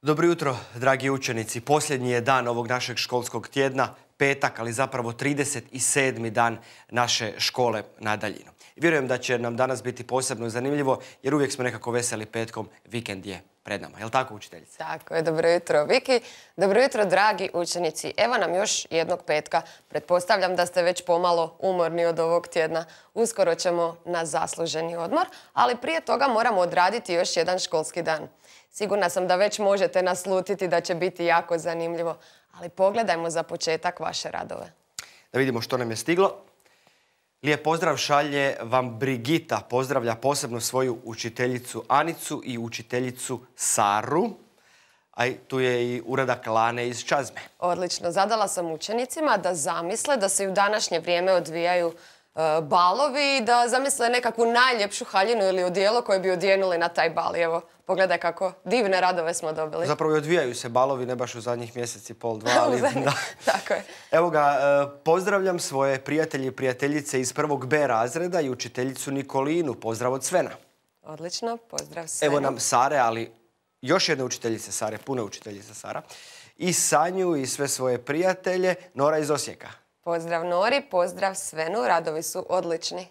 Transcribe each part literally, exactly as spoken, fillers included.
Dobro jutro, dragi učenici. Posljednji je dan ovog našeg školskog tjedna, petak, ali zapravo trideset sedmi dan naše škole na daljinu. Vjerujem da će nam danas biti posebno zanimljivo, jer uvijek smo nekako veseli petkom, vikend je pred nama. Je li tako, učiteljice? Tako je, dobro jutro, Viki. Dobro jutro, dragi učenici. Evo nam još jednog petka. Pretpostavljam da ste već pomalo umorni od ovog tjedna. Uskoro ćemo na zasluženi odmor, ali prije toga moramo odraditi još jedan školski dan. Sigurna sam da već možete naslutiti da će biti jako zanimljivo, ali pogledajmo za početak vaše radove. Da vidimo što nam je stiglo. Lijep pozdrav šalje vam Brigita. Pozdravlja posebno svoju učiteljicu Anicu i učiteljicu Saru. A tu je i uradak Lane iz Čazme. Odlično. Zadala sam učenicima da zamisle da se i u današnje vrijeme odvijaju balovi i da zamisle nekakvu najljepšu haljinu ili odijelo koje bi odjenuli na taj bal. Evo, pogledaj kako divne radove smo dobili. Zapravo i odvijaju se balovi, ne baš u zadnjih mjeseci, pol, dva, ali... Tako je. Evo ga, pozdravljam svoje prijatelje i prijateljice iz prvog B razreda i učiteljicu Nikolinu. Pozdrav od Svena. Odlično, pozdrav Svena. Evo nam Sare, ali još jedne učiteljice Sare, puno učiteljice Sara. I Sanju i sve svoje prijatelje, Nora iz Osijeka. Pozdrav Nori, pozdrav Svenu, radovi su odlični.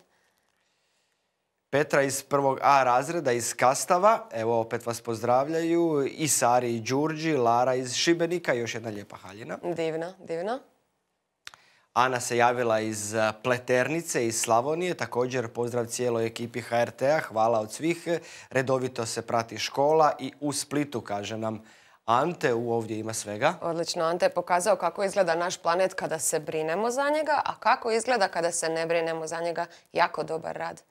Petra iz prvog A razreda iz Kastava, evo opet vas pozdravljaju, i Sari i Đurđi, Lara iz Šibenika, još jedna lijepa haljina. Divno, divno. Ana se javila iz Pleternice, iz Slavonije, također pozdrav cijeloj ekipi H R T-a, hvala od svih, redovito se prati škola i u Splitu, kaže nam Ante, u ovdje ima svega. Odlično, Ante je pokazao kako izgleda naš planet kada se brinemo za njega, a kako izgleda kada se ne brinemo za njega. Jako dobar rad.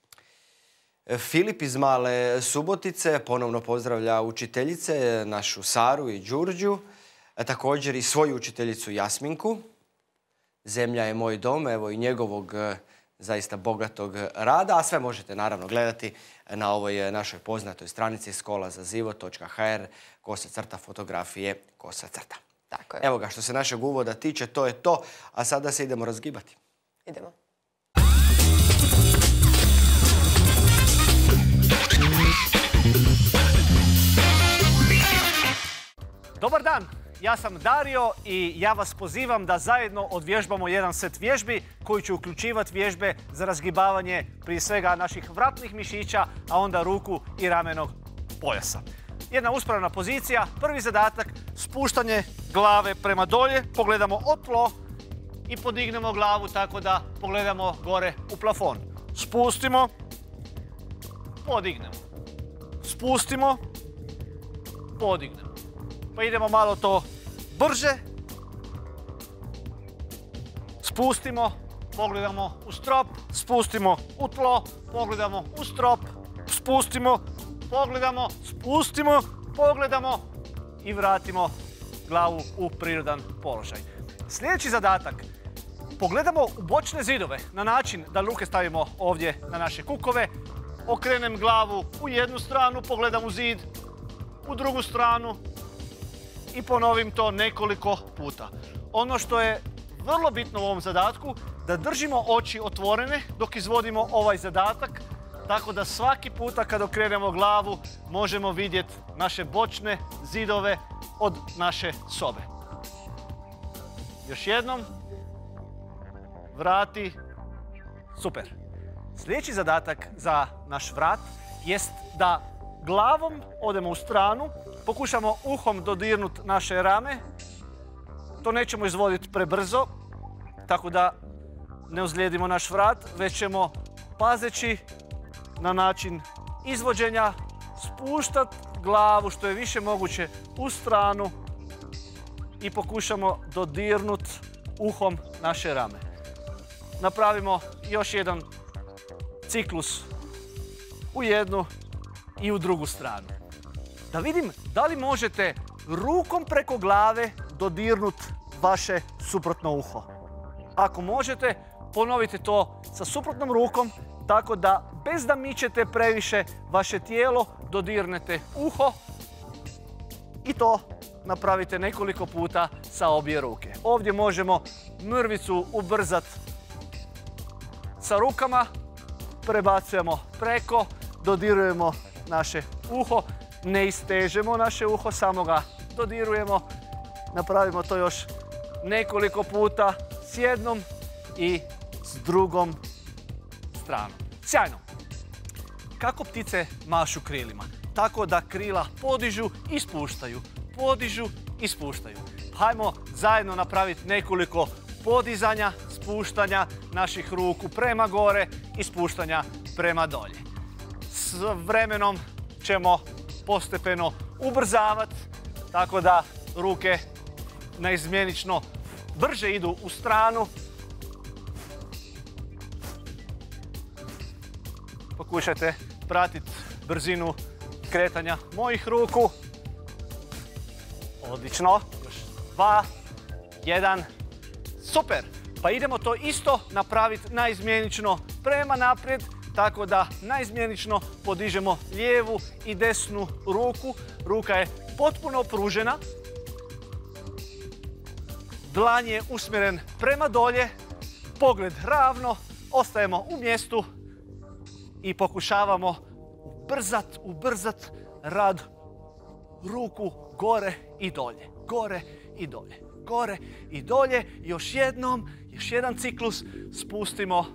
Filip iz Male Subotice ponovno pozdravlja učiteljice, našu Saru i Đurđu, također i svoju učiteljicu Jasminku. Zemlja je moj dom, evo i njegovog zaista bogatog rada, a sve možete naravno gledati na ovoj našoj poznatoj stranici škola za život točka h r, kosa crta fotografije, kosa crta. Tako je. Evo ga, što se našeg uvoda tiče, to je to, a sada se idemo razgibati. Idemo. Dobar dan, ja sam Dario i ja vas pozivam da zajedno odvježbamo jedan set vježbi koji će uključivati vježbe za razgibavanje prije svega naših vratnih mišića, a onda ruku i ramenog pojasa. Jedna uspravna pozicija, prvi zadatak, spuštanje glave prema dolje, pogledamo od tlo i podignemo glavu tako da pogledamo gore u plafon. Spustimo, podignemo, spustimo, podignemo. Pa idemo malo to brže. Spustimo, pogledamo u strop, spustimo u tlo, pogledamo u strop, spustimo, pogledamo, spustimo, pogledamo i vratimo glavu u prirodan položaj. Sljedeći zadatak. Pogledamo u bočne zidove na način da ruke stavimo ovdje na naše kukove. Okrenem glavu u jednu stranu, pogledam u zid, u drugu stranu i ponovim to nekoliko puta. Ono što je vrlo bitno u ovom zadatku, da držimo oči otvorene dok izvodimo ovaj zadatak, tako da svaki puta kad okrenemo glavu možemo vidjeti naše bočne zidove od naše sobe. Još jednom. Vrati. Super. Sljedeći zadatak za naš vrat jest da glavom odemo u stranu, pokušamo uhom dodirnuti naše rame. To nećemo izvoditi prebrzo, tako da ne ozlijedimo naš vrat, već ćemo pazeći na način izvođenja spuštati glavu što je više moguće u stranu i pokušamo dodirnuti uhom naše rame. Napravimo još jedan ciklus u jednu i u drugu stranu. Da vidim da li možete rukom preko glave dodirnuti vaše suprotno uho. Ako možete, ponovite to sa suprotnom rukom, tako da bez da mičete previše vaše tijelo, dodirnete uho i to napravite nekoliko puta sa obje ruke. Ovdje možemo mrvicu ubrzati sa rukama, prebacujemo preko, dodirujemo naše uho ne istežemo naše uho, samo ga dodirujemo. Napravimo to još nekoliko puta s jednom i s drugom stranom. Sjajno! Kako ptice mašu krilima? Tako da krila podižu i spuštaju. Podižu i spuštaju. Hajmo zajedno napraviti nekoliko podizanja, spuštanja naših ruku prema gore i spuštanja prema dolje. S vremenom ćemo postepeno ubrzavati, tako da ruke naizmjenično brže idu u stranu. Pokušajte pratiti brzinu kretanja mojih ruku. Odlično. Još dva, jedan. Super. Pa idemo to isto napraviti naizmjenično prema naprijed, tako da naizmjenično podižemo lijevu i desnu ruku. Ruka je potpuno pružena. Dlan je usmjeren prema dolje. Pogled ravno. Ostajemo u mjestu i pokušavamo ubrzat, ubrzat rad ruku gore i dolje. Gore i dolje. Gore i dolje. Još jednom, još jedan ciklus. Spustimo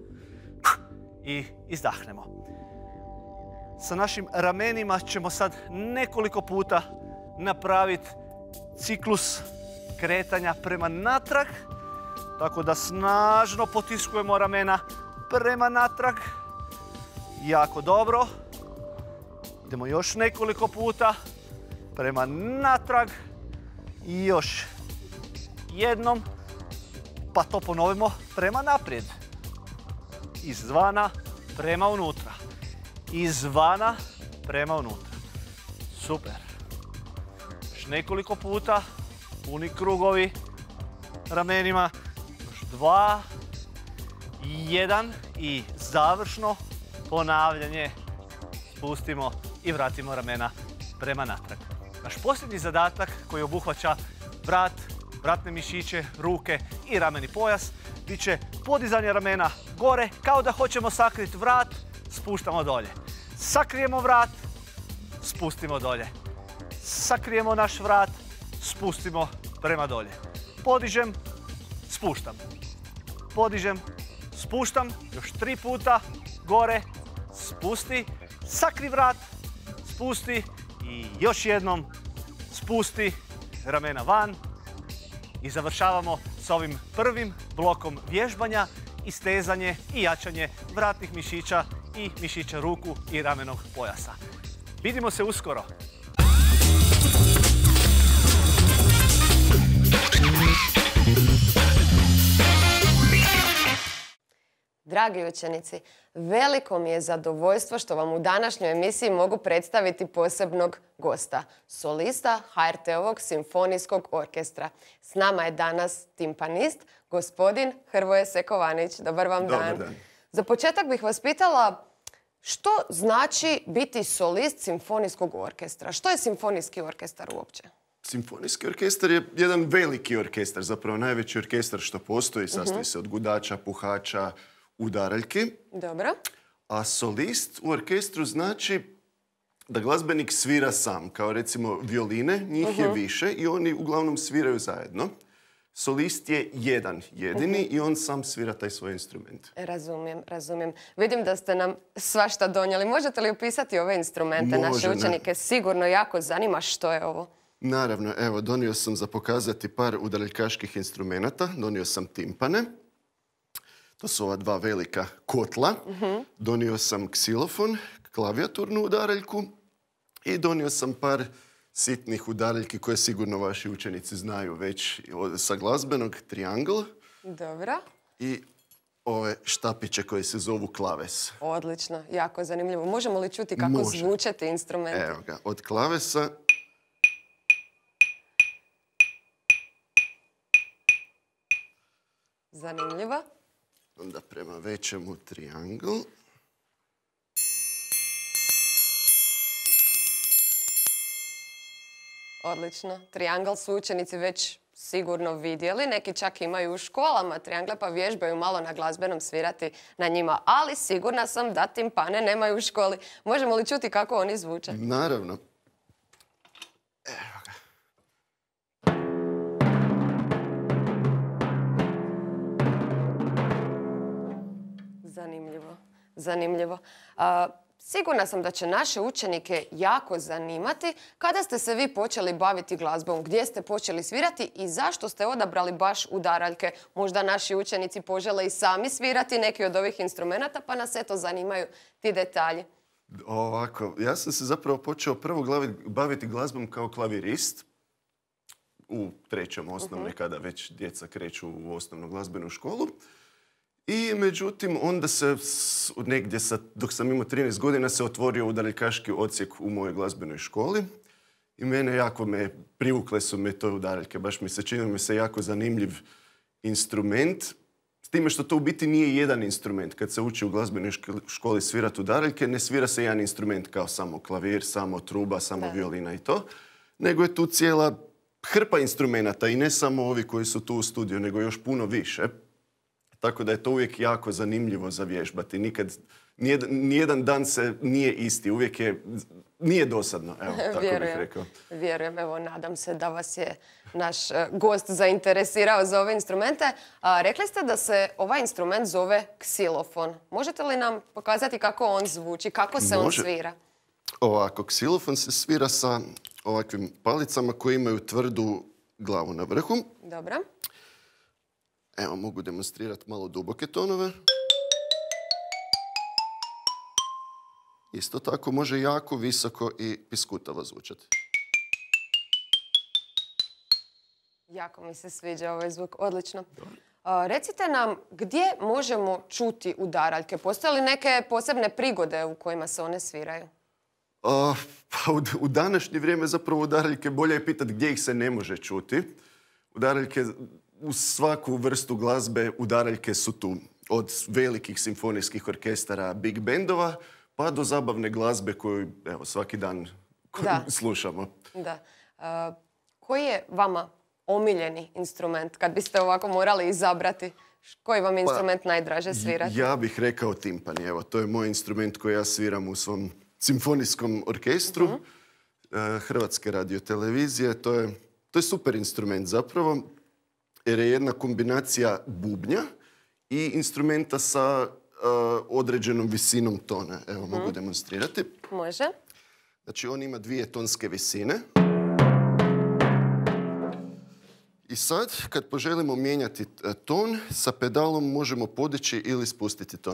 i izdahnemo. Sa našim ramenima ćemo sad nekoliko puta napraviti ciklus kretanja prema natrag. Tako da snažno potiskujemo ramena prema natrag. Jako dobro. Idemo još nekoliko puta prema natrag. I još jednom. Pa to ponovimo prema naprijed. Izvana prema unutra. Izvana prema unutra. Super. Još nekoliko puta. Puni krugovi ramenima. Još dva. Jedan. I završno ponavljanje. Spustimo i vratimo ramena prema natrag. Naš posljednji zadatak koji obuhvaća vrat, vratne mišiće, ruke i rameni pojas bit će podizanje ramena gore kao da hoćemo sakriti vrat, spuštamo dolje. Sakrijemo vrat, spustimo dolje. Sakrijemo naš vrat, spustimo prema dolje. Podižem, spuštam. Podižem, spuštam. Još tri puta. Gore, spusti. Sakri vrat, spusti. I još jednom spusti ramena van. I završavamo sa ovim prvim blokom vježbanja, istezanje i jačanje vratnih mišića i mišića ruku i ramenog pojasa. Vidimo se uskoro. Dragi učenici, veliko mi je zadovoljstvo što vam u današnjoj emisiji mogu predstaviti posebnog gosta, solista H R T-ovog simfonijskog orkestra. S nama je danas timpanist, gospodin Hrvoje Sekovanić. Dobar vam dan. Dobar dan. Za početak bih vas pitala što znači biti solist simfonijskog orkestra? Što je simfonijski orkestar uopće? Simfonijski orkestar je jedan veliki orkestar, zapravo najveći orkestar što postoji. Sastoji se od gudača, puhača, udaraljki. Dobro. A solist u orkestru znači da glazbenik svira sam. Kao recimo violine, njih je više i oni uglavnom sviraju zajedno. Solist je jedan, jedini i on sam svira taj svoj instrument. Razumijem, razumijem. Vidim da ste nam svašta donijeli. Možete li opisati ove instrumente? Može, Naše učenike sigurno jako zanima što je ovo. Naravno, evo, donio sam za pokazati par udaraljkaških instrumenata. Donio sam timpane. To su ova dva velika kotla. Donio sam ksilofon, klavijaturnu udaraljku i donio sam par sitnih udaraljki koje sigurno vaši učenici znaju već sa glazbenog, triangl. Dobro. I ove štapiće koje se zovu klaves. Odlično, jako zanimljivo. Možemo li čuti kako Može. zvuče ti instrumenti? Evo ga, od klavesa Zanimljivo. onda prema većemu triangl. Odlično. Triangl su učenici već sigurno vidjeli. Neki čak imaju u školama triangle pa vježbaju malo na glazbenom svirati na njima. Ali sigurna sam da timpane nemaju u školi. Možemo li čuti kako oni zvuče? Naravno. Zanimljivo, zanimljivo. A, sigurna sam da će naše učenike jako zanimati kada ste se vi počeli baviti glazbom, gdje ste počeli svirati i zašto ste odabrali baš udaraljke. Možda naši učenici požele i sami svirati neki od ovih instrumenata, pa nas eto zanimaju ti detalji. Ovako, ja sam se zapravo počeo prvo baviti glazbom kao klavirist u trećem osnovne, uh-huh. kada već djeca kreću u osnovnu glazbenu školu. I međutim, onda se negdje, sa, dok sam imao trinaest godina, se otvorio udaraljkaški odsjek u mojoj glazbenoj školi. I mene jako me, privukle su me to udaraljke. Baš mi se činilo mi se jako zanimljiv instrument. S time što to u biti nije jedan instrument. Kad se uči u glazbenoj školi svirati udaraljke, ne svira se jedan instrument kao samo klavir, samo truba, samo da. violina i to. Nego je tu cijela hrpa instrumenata i ne samo ovi koji su tu u studiju, nego još puno više. Tako da je to uvijek jako zanimljivo za vježbati. Nikad, nijedan, nijedan dan se nije isti. Uvijek je, nije dosadno. Evo, tako vjerujem, bih rekao. Vjerujem, evo, nadam se da vas je naš uh, gost zainteresirao za ove instrumente. A, rekli ste da se ovaj instrument zove ksilofon. Možete li nam pokazati kako on zvuči, kako se Može. on svira? Ovako, ksilofon se svira sa ovakvim palicama koje imaju tvrdu glavu na vrhu. Dobro. Evo, mogu demonstrirati malo duboke tonove. Isto tako može jako visoko i piskutavo zvučati. Jako mi se sviđa ovaj zvuk, odlično. A, recite nam, gdje možemo čuti udaraljke? Postoje li neke posebne prigode u kojima se one sviraju? A, pa u, u današnje vrijeme zapravo udaraljke bolje je pitati gdje ih se ne može čuti. Udaraljke, u svaku vrstu glazbe udaraljke su tu. Od velikih simfonijskih orkestara, big bandova, pa do zabavne glazbe koju evo, svaki dan da. slušamo. Da. A, koji je vama omiljeni instrument? Kad biste ovako morali izabrati, koji vam instrument pa, najdraže svirati? Ja bih rekao timpani. Evo, to je moj instrument koji ja sviram u svom simfonijskom orkestru uh-huh. Hrvatske radiotelevizije. To je, to je super instrument zapravo, jer je jedna kombinacija bubnja i instrumenta sa uh, određenom visinom tona. Evo, uh-huh. mogu demonstrirati. Može. Znači, on ima dvije tonske visine. I sad, kad poželimo mijenjati ton, sa pedalom možemo podići ili spustiti ton.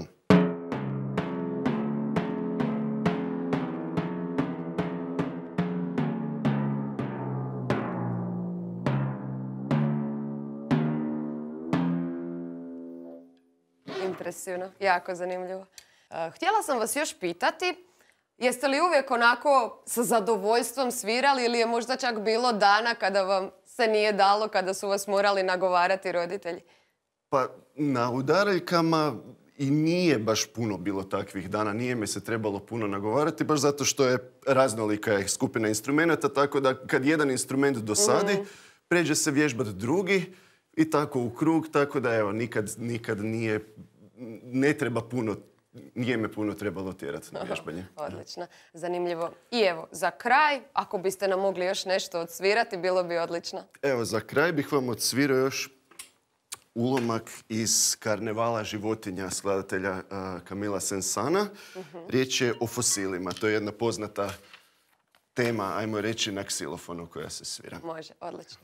Impresivno, jako zanimljivo. Htjela sam vas još pitati, jeste li uvijek onako sa zadovoljstvom svirali ili je možda čak bilo dana kada vam se nije dalo, kada su vas morali nagovarati roditelji? Pa na udaraljkama i nije baš puno bilo takvih dana. Nije me se trebalo puno nagovarati, baš zato što je raznolika je skupina instrumenta, tako da kad jedan instrument dosadi, mm. pređe se vježbati drugi i tako u krug, tako da evo, nikad, nikad nije, ne treba puno, nije me puno trebalo tjerati na vježbanje. Odlično, zanimljivo. I evo, za kraj, ako biste nam mogli još nešto odsvirati, bilo bi odlično. Evo, za kraj bih vam odsvirao još ulomak iz Karnevala životinja skladatelja uh, Camilla Saint-Saëns. Uh-huh. Riječ je o fosilima. To je jedna poznata tema, ajmo reći, na ksilofonu koja se svira. Može, odlično.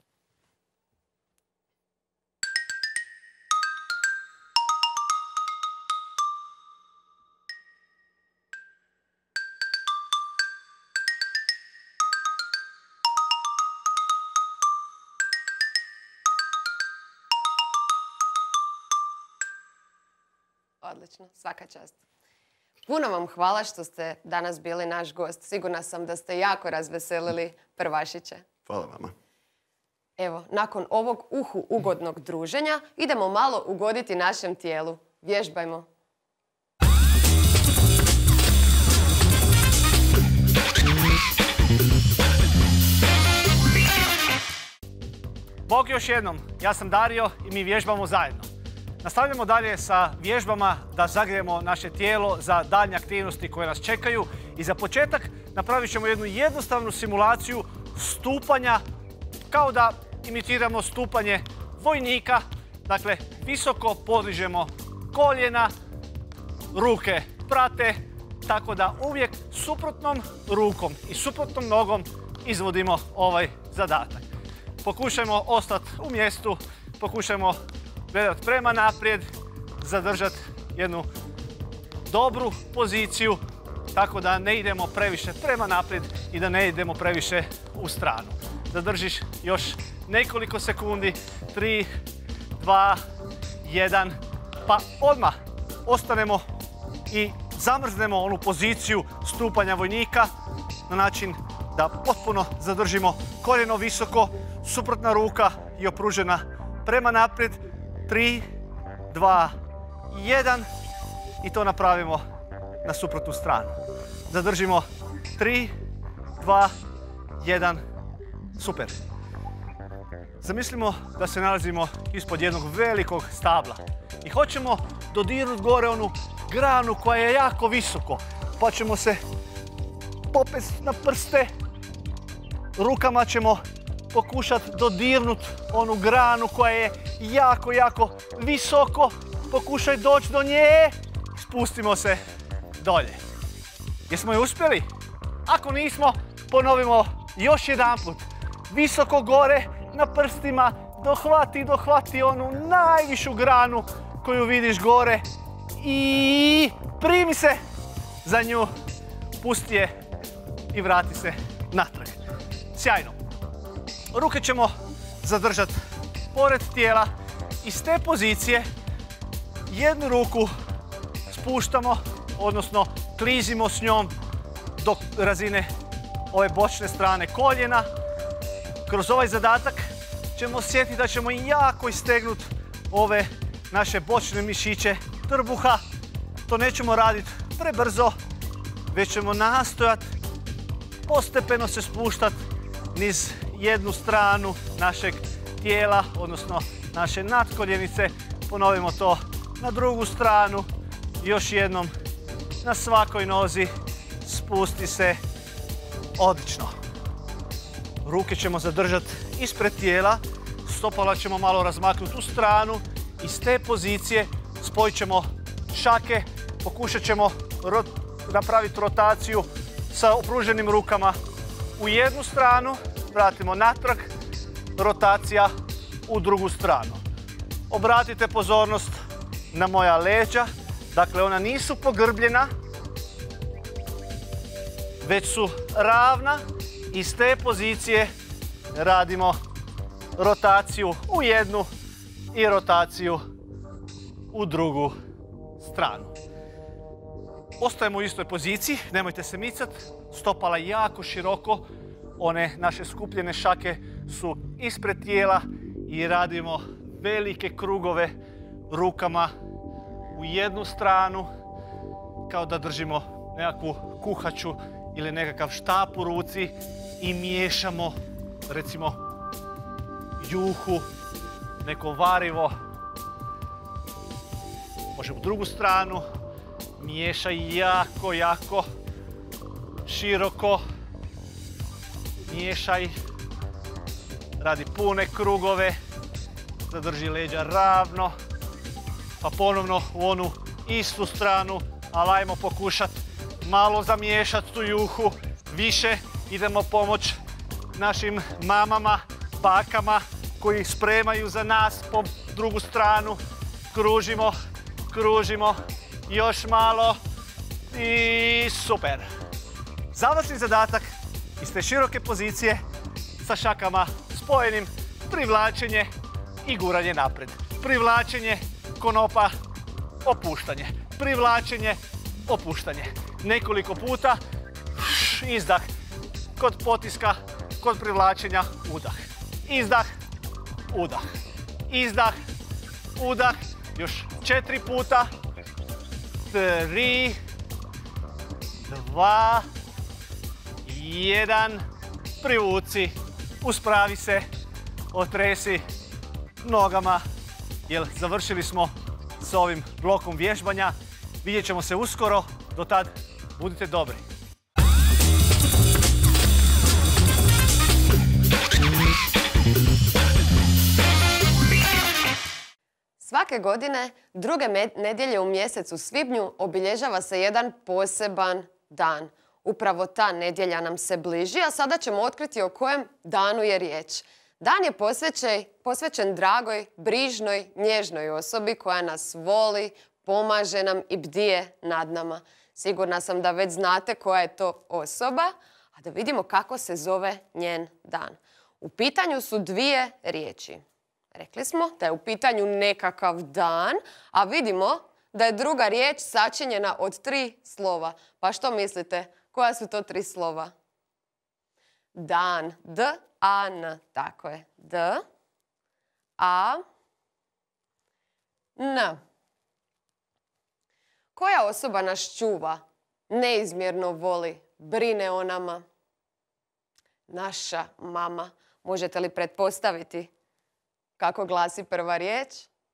Odlično, svaka čast. Puno vam hvala što ste danas bili naš gost. Sigurna sam da ste jako razveselili prvašiće. Hvala vama. Evo, nakon ovog uhu ugodnog druženja idemo malo ugoditi našem tijelu. Vježbajmo. Bog još jednom, ja sam Dario i mi vježbamo zajedno. Nastavljamo dalje sa vježbama da zagrijemo naše tijelo za daljnje aktivnosti koje nas čekaju. I za početak napravit ćemo jednu jednostavnu simulaciju stupanja, kao da imitiramo stupanje vojnika. Dakle, visoko podižemo koljena, ruke prate, tako da uvijek suprotnom rukom i suprotnom nogom izvodimo ovaj zadatak. Pokušajmo ostati u mjestu, pokušajmo gledati prema naprijed, zadržati jednu dobru poziciju, tako da ne idemo previše prema naprijed i da ne idemo previše u stranu. Zadržiš još nekoliko sekundi, tri, dva, jedan, pa odmah ostanemo i zamrznemo onu poziciju stupanja vojnika na način da potpuno zadržimo koljeno visoko, suprotna ruka je opružena prema naprijed. tri, dva, jedan i to napravimo na suprotnu stranu. Zadržimo tri, dva, jedan, super. Zamislimo da se nalazimo ispod jednog velikog stabla i hoćemo dodirnuti gore onu granu koja je jako visoko, pa ćemo se popesti na prste, rukama ćemo pokušati dodirnuti onu granu koja je jako, jako visoko, pokušaj doći do nje, spustimo se dolje. Jesmo je uspjeli? Ako nismo, ponovimo još jedanput. Visoko gore na prstima, dohvati, dohvati onu najvišu granu koju vidiš gore i primi se za nju, pusti je i vrati se natrag. Sjajno. Ruke ćemo zadržati pored tijela i s te pozicije jednu ruku spuštamo, odnosno klizimo s njom do razine ove bočne strane koljena. Kroz ovaj zadatak ćemo osjetiti da ćemo jako istegnuti ove naše bočne mišiće trbuha. To nećemo raditi prebrzo, već ćemo nastojati postepeno se spuštati niz jednu stranu našeg tijela, odnosno naše natkoljenice. Ponovimo to na drugu stranu. Još jednom na svakoj nozi spusti se. Odlično. Ruke ćemo zadržati ispred tijela, stopala ćemo malo razmaknuti u stranu i s te pozicije spojit ćemo šake, pokušat ćemo rot napraviti rotaciju sa opruženim rukama u jednu stranu, vratimo natrag, rotacija u drugu stranu. Obratite pozornost na moja leđa, dakle ona nisu pogrbljena, već su ravna i s te pozicije radimo rotaciju u jednu i rotaciju u drugu stranu. Ostajemo u istoj poziciji, nemojte se micati, stopala jako široko, one naše skupljene šake su ispred tijela i radimo velike krugove rukama u jednu stranu, kao da držimo nekakvu kuhaču ili nekakav štap u ruci i miješamo, recimo, juhu, neko varivo. Može u drugu stranu, miješaj jako, jako široko, miješaj, radi pune krugove, zadrži leđa ravno, pa ponovno u onu istu stranu, ali ajmo pokušati malo zamiješati tu juhu, više idemo pomoć našim mamama, bakama koji spremaju za nas po drugu stranu. Kružimo, kružimo, još malo i super. Završni zadatak iz te široke pozicije sa šakama spojenim, privlačenje i guranje naprijed. Privlačenje konopa, opuštanje. Privlačenje, opuštanje. Nekoliko puta, izdah kod potiska, kod privlačenja, udah. Izdah, udah. Izdah, udah. Još četiri puta. Tri, dva, jedan. Privuci, uspravi se, otresi nogama, jer završili smo s ovim blokom vježbanja. Vidjet ćemo se uskoro. Do tad, budite dobri. S Svake godine, druge nedjelje u mjesecu svibnju, obilježava se jedan poseban dan. Upravo ta nedjelja nam se bliži, a sada ćemo otkriti o kojem danu je riječ. Dan je posvećen, posvećen dragoj, brižnoj, nježnoj osobi koja nas voli, pomaže nam i bdije nad nama. Sigurna sam da već znate koja je to osoba, a da vidimo kako se zove njen dan. U pitanju su dvije riječi. Rekli smo da je u pitanju nekakav dan, a vidimo da je druga riječ sačinjena od tri slova. Pa što mislite? Koja su to tri slova? Dan. D, A, N. Tako je. D, A, N. Koja osoba nas čuva, neizmjerno voli, brine o nama? Naša mama. Možete li pretpostaviti kako glasi prva riječ?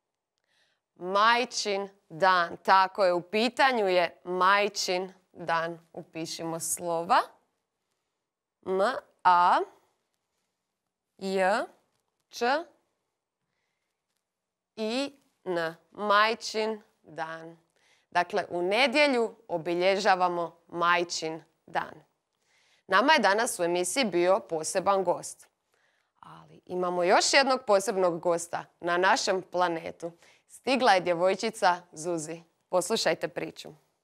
Majčin dan. Tako je, u pitanju je majčin dan. Upišimo slova. M, A, J, Č, I, N. Majčin dan. Dakle, u nedjelju obilježavamo majčin dan. Nama je danas u emisiji bio poseban gost. Ali imamo još jednog posebnog gosta na našem planetu. Stigla je djevojčica Zuzi. Poslušajte priču.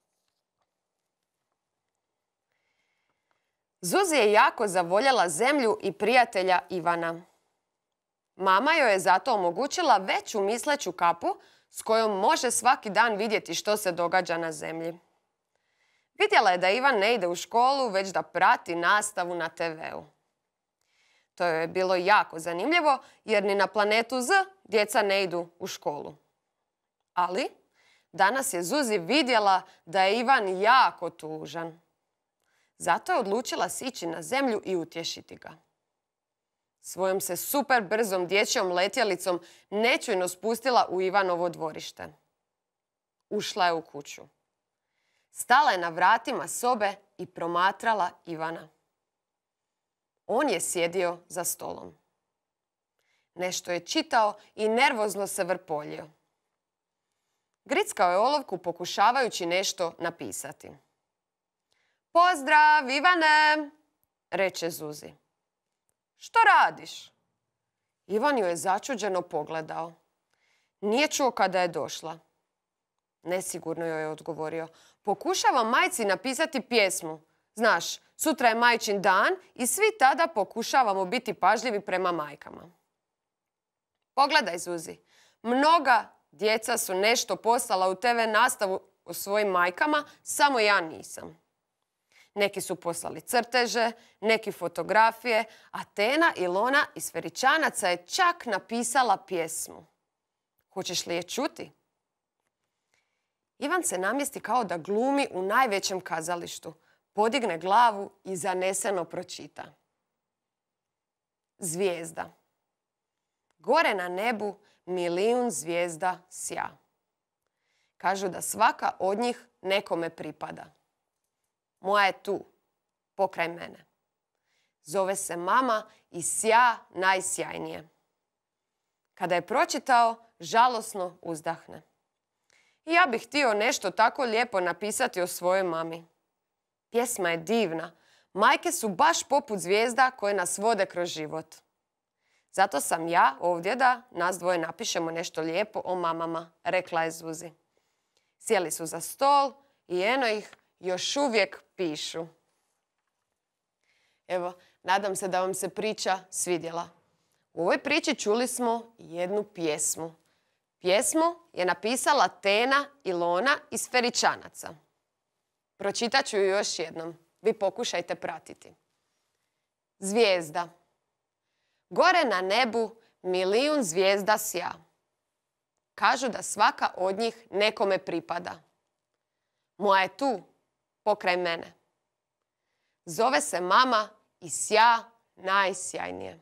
Zuzi je jako zavoljela zemlju i prijatelja Ivana. Mama joj je zato omogućila veću misleću kapu s kojom može svaki dan vidjeti što se događa na zemlji. Vidjela je da Ivan ne ide u školu, već da prati nastavu na te veu. To joj je bilo jako zanimljivo, jer ni na planetu Z djeca ne idu u školu. Ali danas je Zuzi vidjela da je Ivan jako tužan. Zato je odlučila sići na zemlju i utješiti ga. Svojom se super brzom dječjom letjelicom nečujno spustila u Ivanovo dvorište. Ušla je u kuću. Stala je na vratima sobe i promatrala Ivana. On je sjedio za stolom. Nešto je čitao i nervozno se vrpoljio. Grickao je olovku pokušavajući nešto napisati. Pozdrav, Ivane, reče Zuzi. Što radiš? Ivan ju je začuđeno pogledao. Nije čuo kada je došla. Nesigurno joj je odgovorio. Pokušavam majci napisati pjesmu. Znaš, sutra je majčin dan i svi tada pokušavamo biti pažljivi prema majkama. Pogledaj, Zuzi. Mnoga djeca su nešto poslala u te ve nastavu o svojim majkama, samo ja nisam. Neki su poslali crteže, neki fotografije, a Tena, Ilona iz Feričanaca je čak napisala pjesmu. Hoćeš li je čuti? Ivan se namjesti kao da glumi u najvećem kazalištu. Podigne glavu i zaneseno pročita. Zvijezda. Gore na nebu milijun zvijezda sja. Kažu da svaka od njih nekome pripada. Moja je tu, pokraj mene. Zove se mama i sja najsjajnije. Kada je pročitao, žalosno uzdahne. Ja bih htio nešto tako lijepo napisati o svojoj mami. Pjesma je divna. Majke su baš poput zvijezda koje nas vode kroz život. Zato sam ja ovdje da nas dvoje napišemo nešto lijepo o mamama, rekla je Zuzi. Sjeli su za stol i eno ih još uvijek pišu. Evo, nadam se da vam se priča svidjela. U ovoj priči čuli smo jednu pjesmu. Pjesmu je napisala Tena, Ilona iz Feričanaca. Pročitat ću ju još jednom. Vi pokušajte pratiti. Zvijezda. Gore na nebu milijun zvijezda sja. Kažu da svaka od njih nekome pripada. Moja je tu, pokraj mene. Zove se mama i sja najsjajnije.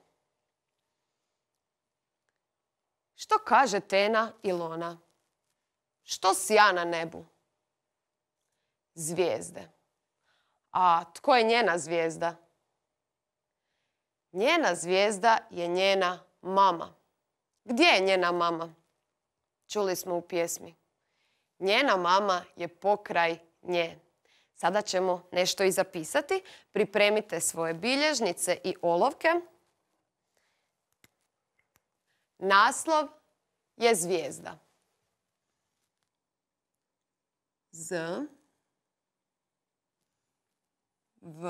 Što kaže Tena, Ilona? Što sja na nebu? Zvijezde. A tko je njena zvijezda? Njena zvijezda je njena mama. Gdje je njena mama? čuli smo u pjesmi. Njena mama je pokraj nje. Sada ćemo nešto i zapisati. Pripremite svoje bilježnice i olovke. Naslov je zvijezda. Z, V,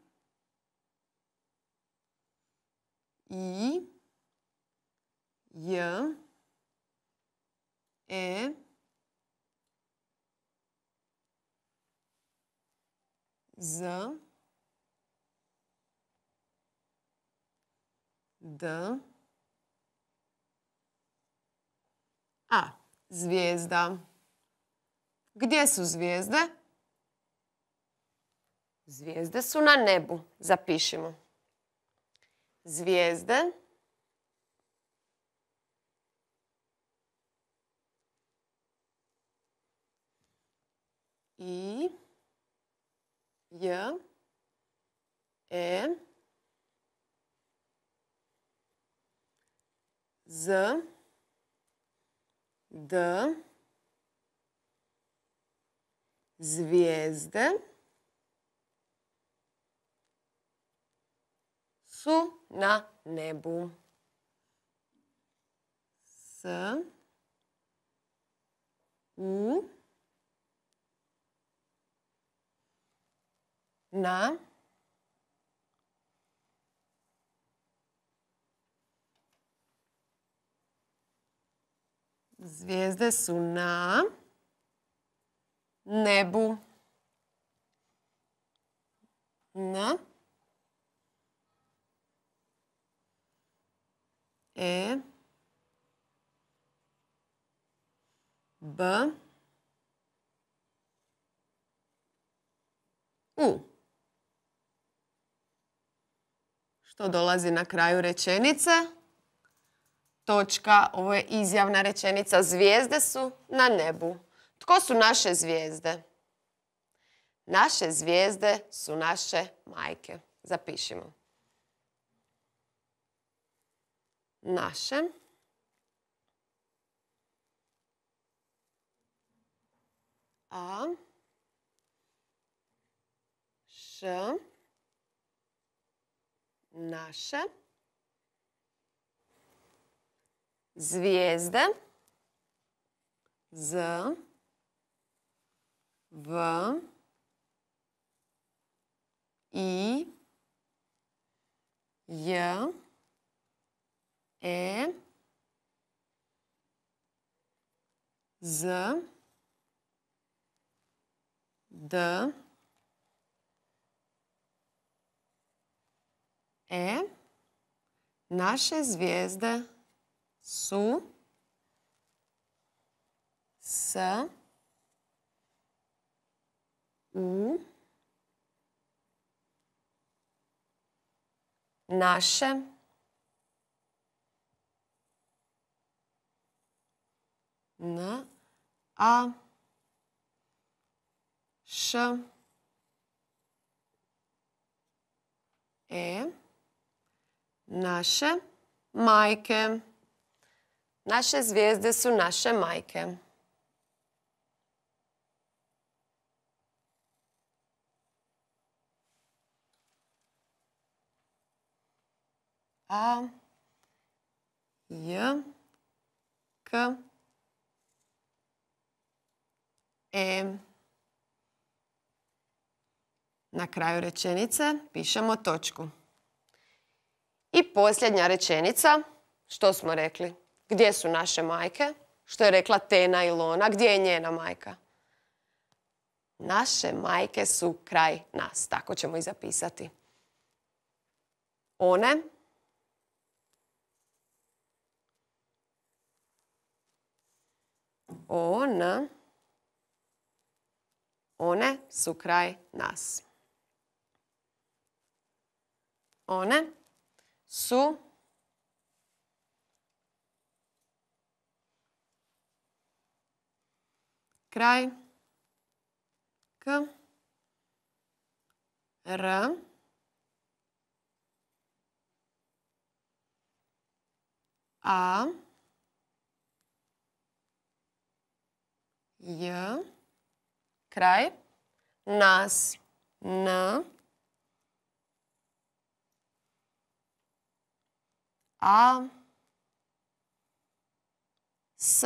I, J, E, Z, D, A. Zvijezda. Gdje su zvijezde? Zvijezde su na nebu. Zapišimo. Zvijezde I, J, E, Z, D, zvijezde su na nebu. S, U, na, zvijezde su na nebu. N, E, B, U. Što dolazi na kraju rečenice? Točka. Ovo je izjavna rečenica. Zvijezde su na nebu. Tko su naše zvijezde? Naše zvijezde su naše majke. Zapišimo. Naše. A. Š. Naše. Zvijezde. Z. V. I. J. E. Z. D. E. Naše zvijezde su S, U, naše, N, A, Š, E, naše majke. Naše zvijezde su naše majke. A, J, K, E. Na kraju rečenice pišemo točku. I posljednja rečenica. Što smo rekli? Gdje su naše majke? Što je rekla Tena Ilona? Gdje je njena majka? Naše majke su kraj nas. Tako ćemo i zapisati. One. Ona. One su kraj nas. One su kraj K, R, A, J, kraj, nas, n, a, s,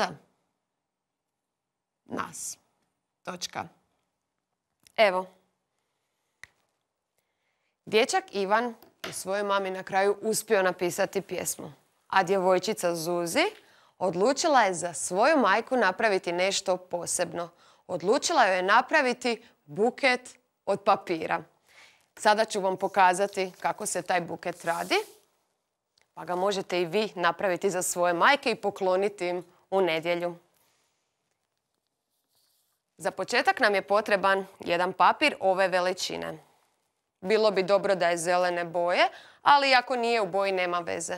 nas, točka. Evo, dječak Ivan je svojoj mami na kraju uspio napisati pjesmu, a djevojčica Zuzi odlučila je za svoju majku napraviti nešto posebno. Odlučila joj je napraviti buket od papira. Sada ću vam pokazati kako se taj buket radi, pa ga možete i vi napraviti za svoje majke i pokloniti im u nedjelju. Za početak nam je potreban jedan papir ove veličine. Bilo bi dobro da je zelene boje, ali ako nije u boji nema veze.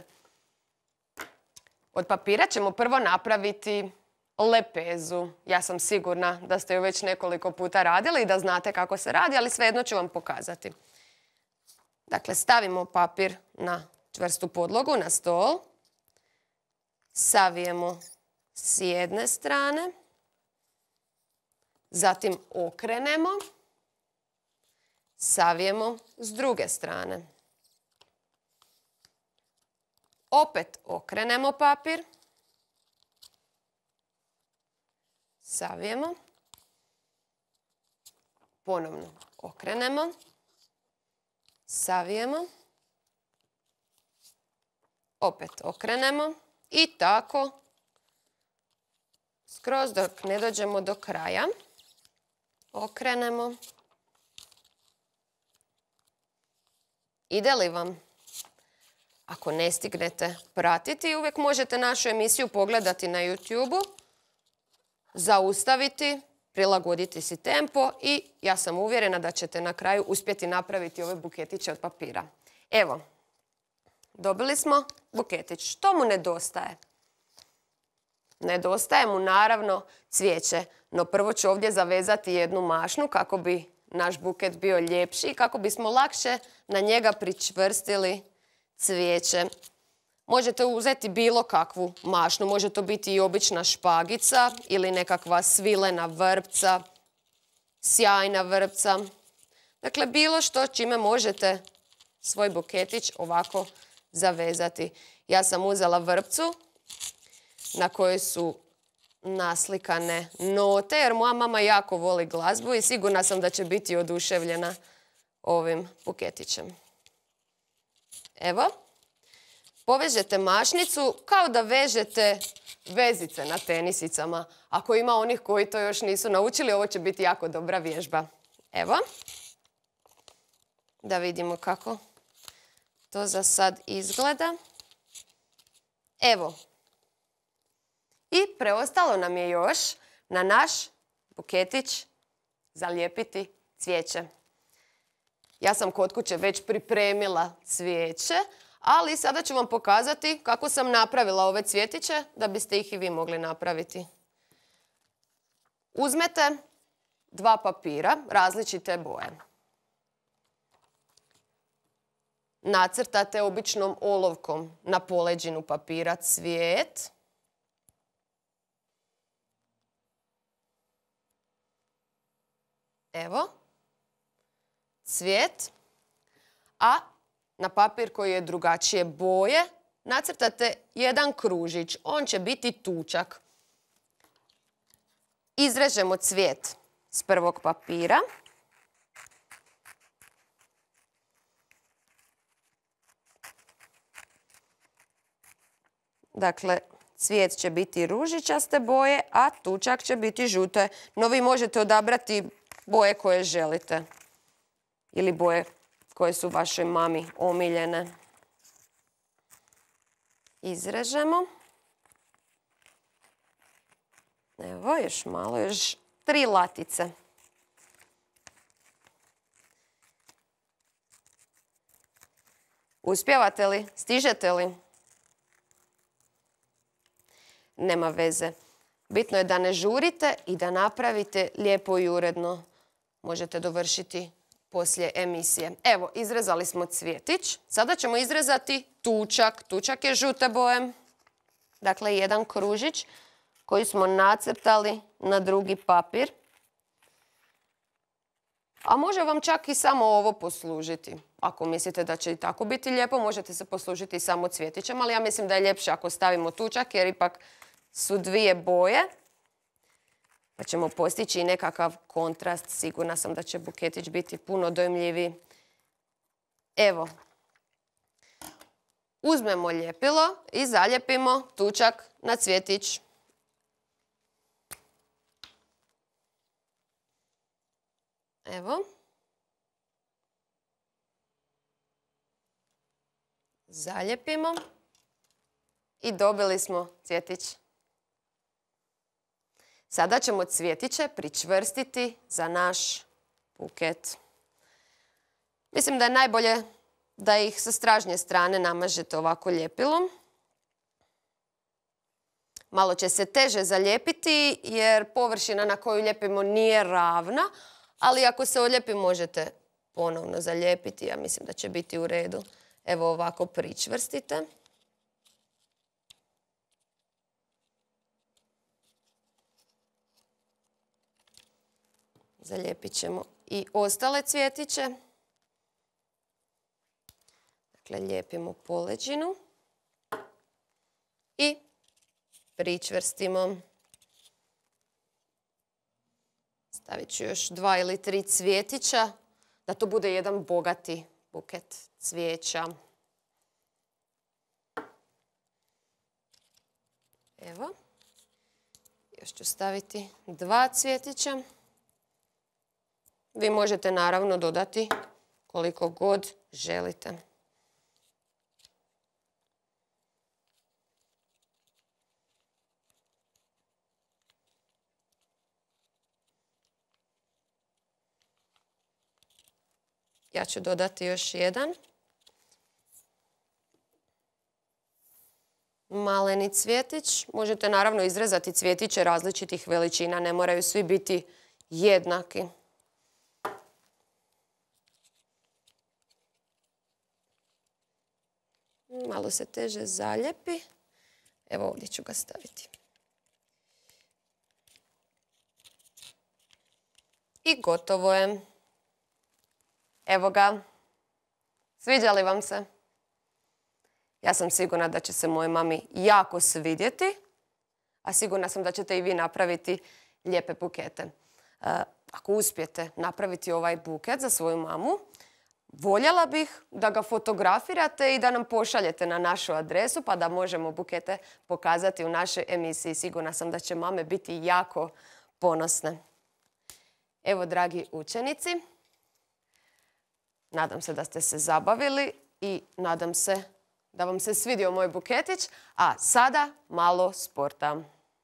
Od papira ćemo prvo napraviti lepezu. Ja sam sigurna da ste ju već nekoliko puta radili i da znate kako se radi, ali svejedno ću vam pokazati. Dakle, stavimo papir na čvrstu podlogu, na stol. Savijemo s jedne strane. Zatim okrenemo. Savijemo s druge strane. Opet okrenemo papir. Savijemo. Ponovno okrenemo. Savijemo. Opet okrenemo. I tako skroz dok ne dođemo do kraja. Okrenemo. Ide li vam? Ako ne stignete pratiti, uvijek možete našu emisiju pogledati na YouTube-u, zaustaviti, prilagoditi si tempo i ja sam uvjerena da ćete na kraju uspjeti napraviti ove buketiće od papira. Evo, dobili smo buketić. Što mu nedostaje? Nedostaje mu naravno cvijeće, no prvo ću ovdje zavezati jednu mašnu kako bi naš buket bio ljepši i kako bismo lakše na njega pričvrstili cvijeće. Možete uzeti bilo kakvu mašnu, može to biti i obična špagica ili nekakva svilena vrpca, sjajna vrpca. Dakle, bilo što čime možete svoj buketić ovako zavezati. Ja sam uzela vrpcu na kojoj su naslikane note, jer moja mama jako voli glazbu i sigurna sam da će biti oduševljena ovim buketićem. Evo, povežete mašnicu kao da vežete vezice na tenisicama. Ako ima onih koji to još nisu naučili, ovo će biti jako dobra vježba. Evo, da vidimo kako to za sad izgleda. Evo, i preostalo nam je još na naš buketić zalijepiti cvijeće. Ja sam kod kuće već pripremila cvijeće, ali sada ću vam pokazati kako sam napravila ove cvjetiće da biste ih i vi mogli napraviti. Uzmete dva papira različite boje. Nacrtate običnom olovkom na poleđinu papira cvijet. Evo, cvijet, a na papir koji je drugačije boje nacrtate jedan kružić. On će biti tučak. Izrežemo cvijet s prvog papira. Dakle, cvijet će biti ružičaste boje, a tučak će biti žute. No vi možete odabrati boje koje želite ili boje koje su vašoj mami omiljene. Izrežemo. Evo, još malo, još tri latice. Uspijevate li? Stižete li? Nema veze. Bitno je da ne žurite i da napravite lijepo i uredno. Možete dovršiti poslije emisije. Evo, izrezali smo cvjetić. Sada ćemo izrezati tučak. Tučak je žute boje. Dakle, jedan kružić koji smo nacrtali na drugi papir. A može vam čak i samo ovo poslužiti. Ako mislite da će i tako biti lijepo, možete se poslužiti samo cvjetićem, ali ja mislim da je ljepše ako stavimo tučak, jer ipak su dvije boje. Pa ćemo postići i nekakav kontrast. Sigurna sam da će buketić biti puno dojmljiviji. Evo. Uzmemo ljepilo i zalijepimo tučak na cvjetić. Evo. Zalijepimo i dobili smo cvjetić. Sada ćemo cvjetiće pričvrstiti za naš buket. Mislim da je najbolje da ih sa stražnje strane namažete ovako ljepilom. Malo će se teže zalijepiti jer površina na koju lijepimo nije ravna, ali ako se oljepi možete ponovno zalijepiti. Ja mislim da će biti u redu. Evo ovako pričvrstite. Zalijepit ćemo i ostale cvjetiće. Dakle, lijepimo poleđinu i pričvrstimo. Stavit ću još dva ili tri cvjetića da to bude jedan bogati buket cvijeća. Evo. Još ću staviti dva cvjetića. Vi možete naravno dodati koliko god želite. Ja ću dodati još jedan. Maleni cvjetić. Možete naravno izrezati cvjetiće različitih veličina. Ne moraju svi biti jednaki. Malo se teže zalijepi. Evo ovdje ću ga staviti. I gotovo je. Evo ga. Sviđa li vam se? Ja sam sigurna da će se mojoj mami jako svidjeti, a sigurna sam da ćete i vi napraviti lijepe bukete. Ako uspijete napraviti ovaj buket za svoju mamu, voljela bih da ga fotografirate i da nam pošaljete na našu adresu pa da možemo bukete pokazati u našoj emisiji. Sigurna sam da će mame biti jako ponosne. Evo, dragi učenici, nadam se da ste se zabavili i nadam se da vam se svidio moj buketić, a sada malo sporta.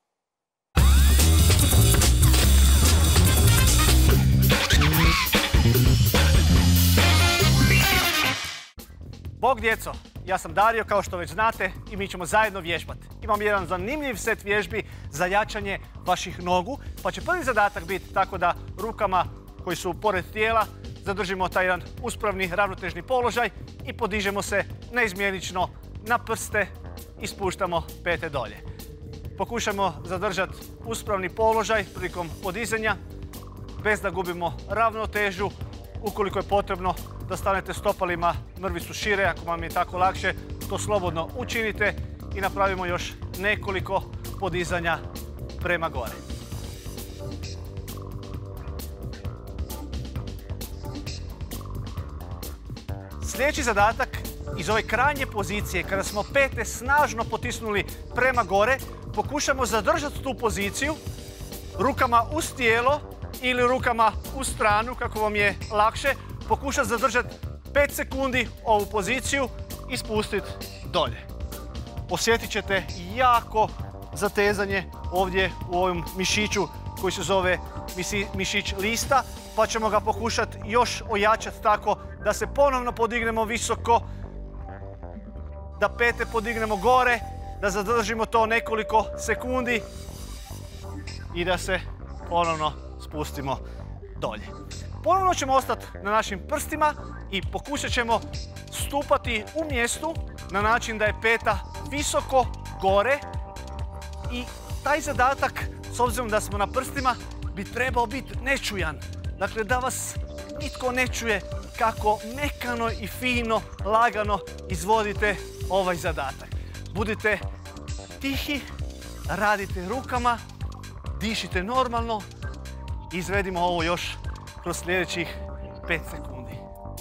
Bog djeco, ja sam Dario, kao što već znate, i mi ćemo zajedno vježbati. Imam jedan zanimljiv set vježbi za jačanje vaših nogu, pa će prvi zadatak biti tako da rukama koji su pored tijela zadržimo taj jedan uspravni ravnotežni položaj i podižemo se neizmjenično na prste i spuštamo pete dolje. Pokušajmo zadržati uspravni položaj prilikom podizanja bez da gubimo ravnotežu. Ukoliko je potrebno da stanete stopalima mrvicu šire, ako vam je tako lakše, to slobodno učinite i napravimo još nekoliko podizanja prema gore. Sljedeći zadatak iz ove krajnje pozicije, kada smo pete snažno potisnuli prema gore, pokušamo zadržati tu poziciju rukama uz tijelo ili rukama u stranu, kako vam je lakše. Pokušati zadržati pet sekundi ovu poziciju i spustiti dolje. Osjetit ćete jako zatezanje ovdje u ovom mišiću koji se zove mišić lista, pa ćemo ga pokušati još ojačati tako da se ponovno podignemo visoko, da pete podignemo gore, da zadržimo to nekoliko sekundi i da se ponovno spustimo dolje. Ponovno ćemo ostati na našim prstima i pokušat ćemo stupati u mjestu na način da je peta visoko gore i taj zadatak, s obzirom da smo na prstima, bi trebao biti nečujan. Dakle, da vas nitko ne čuje kako mekano i fino, lagano izvodite ovaj zadatak. Budite tihi, radite rukama, dišite normalno i izvedimo ovo još kroz sljedećih pet sekundi.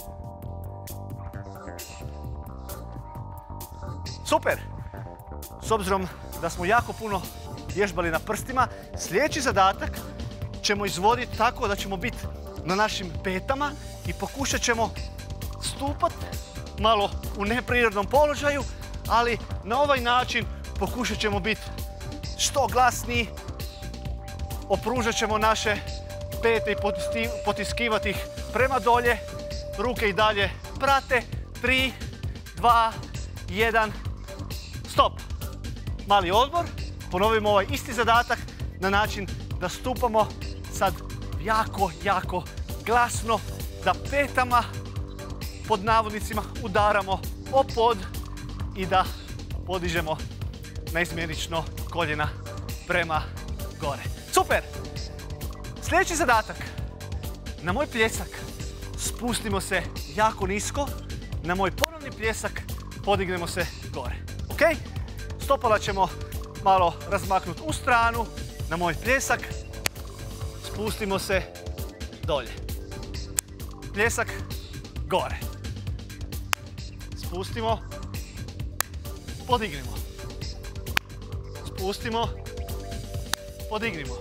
Super! S obzirom da smo jako puno vježbali na prstima, sljedeći zadatak ćemo izvoditi tako da ćemo biti na našim petama i pokušat ćemo stupat malo u neprirodnom položaju, ali na ovaj način pokušat ćemo biti što glasniji, opružat ćemo naše pete i potiskivati ih prema dolje, ruke i dalje prate, tri, dva, jedan, stop. Mali odmor, ponovimo ovaj isti zadatak na način da stupamo sad jako, jako glasno, da petama pod navodnicima udaramo o pod i da podižemo naizmjenično koljena prema gore. Super! Sljedeći zadatak. Na moj pljesak spustimo se jako nisko, na moj ponovni pljesak podignemo se gore. Ok? Stopala ćemo malo razmaknuti u stranu, na moj pljesak spustimo se dolje. Pljesak gore. Spustimo, podignemo. Spustimo, podignimo.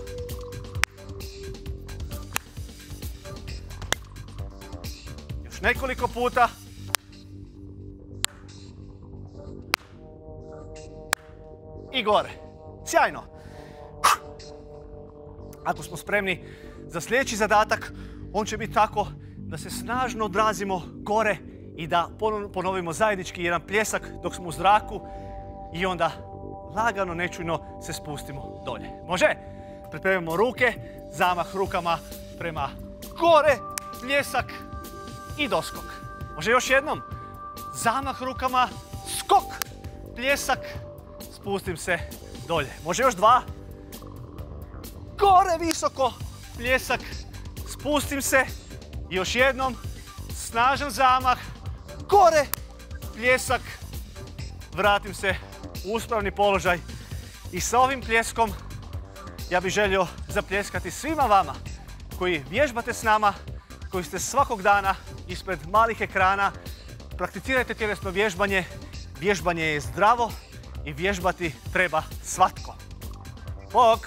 Još nekoliko puta. I gore. Sjajno. Ako smo spremni za sljedeći zadatak, on će biti tako da se snažno odrazimo gore i da ponovimo zajednički jedan pljesak dok smo u zraku i onda lagano, nečujno se spustimo dolje. Može? Pripremimo ruke, zamah rukama prema gore, pljesak i doskok. Može još jednom? Zamah rukama, skok, pljesak, spustim se dolje. Može još dva? Gore visoko, pljesak, spustim se. I još jednom, snažan zamah, gore, pljesak, vratim se u uspravni položaj. I sa ovim pljeskom ja bih želio zapljeskati svima vama koji vježbate s nama, koji ste svakog dana ispred malih ekrana. Prakticirajte tjelesno vježbanje. Vježbanje je zdravo i vježbati treba svatko. Bok!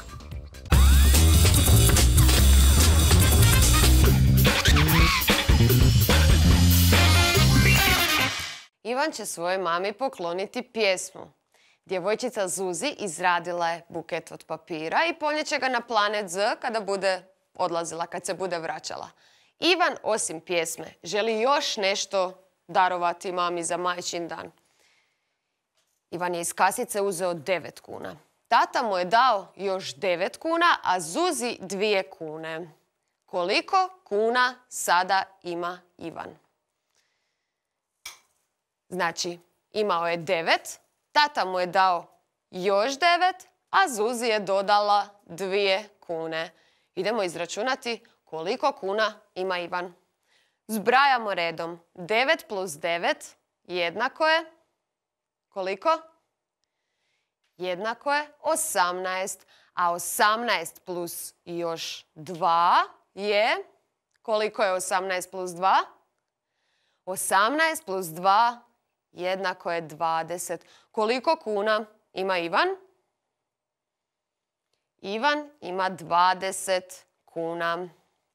Ivan će svojoj mami pokloniti pjesmu. Djevojčica Zuzi izradila je buket od papira i ponijet će ga na planet Z kada bude odlazila, kad se bude vraćala. Ivan, osim pjesme, želi još nešto darovati mami za majčin dan. Ivan je iz kasice uzeo devet kuna. Tata mu je dao još devet kuna, a Zuzi dvije kune. Koliko kuna sada ima Ivan? Znači, imao je devet, tata mu je dao još devet, a Zuzi je dodala dvije kune. Idemo izračunati koliko kuna ima Ivan. Zbrajamo redom. devet plus devet jednako je... Koliko? Jednako je osamnaest. A osamnaest plus još dva je... Koliko je osamnaest plus dva? osamnaest plus dva jednako je dvadeset. Koliko kuna ima Ivan? Ivan ima dvadeset kuna.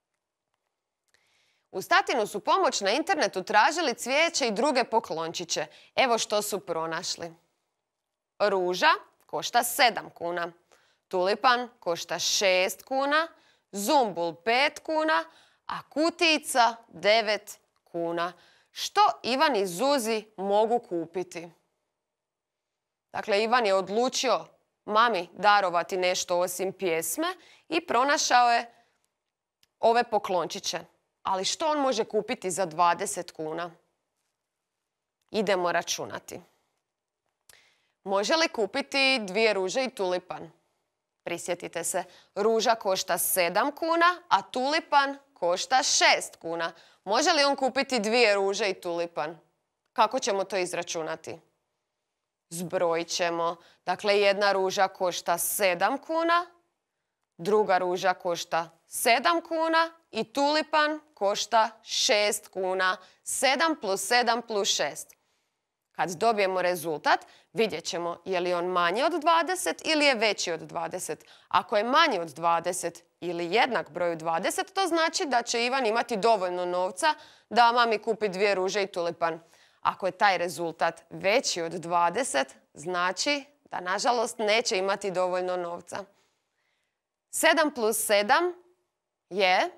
Uz tatinu su pomoć na internetu tražili cvijeće i druge poklončiće. Evo što su pronašli. Ruža košta sedam kuna. Tulipan košta šest kuna. Zumbul pet kuna. A kutijica devet kuna. Što Ivan i Zuzi mogu kupiti? Dakle, Ivan je odlučio mami darovati nešto osim pjesme i pronašao je ove poklončiće. Ali što on može kupiti za dvadeset kuna? Idemo računati. Može li kupiti dvije ruže i tulipan? Prisjetite se, ruža košta sedam kuna, a tulipan košta šest kuna. Može li on kupiti dvije ruže i tulipan? Kako ćemo to izračunati? Zbrojit ćemo. Dakle, jedna ruža košta sedam kuna, druga ruža košta sedam kuna i tulipan košta šest kuna. sedam plus sedam plus šest. Kad dobijemo rezultat, vidjet ćemo je li on manji od dvadeset ili je veći od dvadeset. Ako je manji od dvadeset ili jednak broju dvadeset, to znači da će Ivan imati dovoljno novca da mami kupi dvije ruže i tulipan. Ako je taj rezultat veći od dvadeset, znači da nažalost neće imati dovoljno novca. sedam plus sedam je...